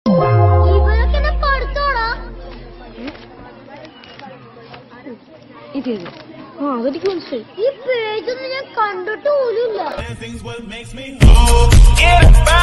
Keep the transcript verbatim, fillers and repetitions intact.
Oh, what did you say? You page on your conduct.